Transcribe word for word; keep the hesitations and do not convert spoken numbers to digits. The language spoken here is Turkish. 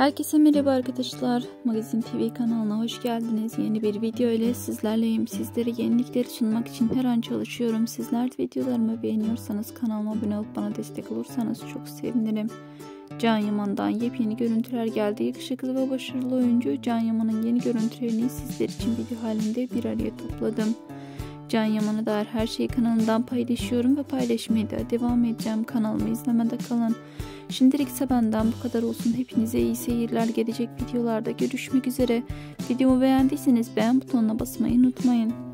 Herkese merhaba arkadaşlar. Magazin T V kanalına hoş geldiniz. Yeni bir video ile sizlerleyim. Sizlere yenilikleri sunmak için her an çalışıyorum. Sizler de videolarımı beğeniyorsanız kanalıma abone olup bana destek olursanız çok sevinirim. Can Yaman'dan yepyeni görüntüler geldi. Yakışıklı ve başarılı oyuncu Can Yaman'ın yeni görüntülerini sizler için video halinde bir araya topladım. Can Yaman'a dair her şeyi kanalımdan paylaşıyorum ve paylaşmaya da devam edeceğim. Kanalımı izlemede kalın. Şimdilik ise benden bu kadar olsun. Hepinize iyi seyirler. Gelecek videolarda görüşmek üzere. Videomu beğendiyseniz beğen butonuna basmayı unutmayın.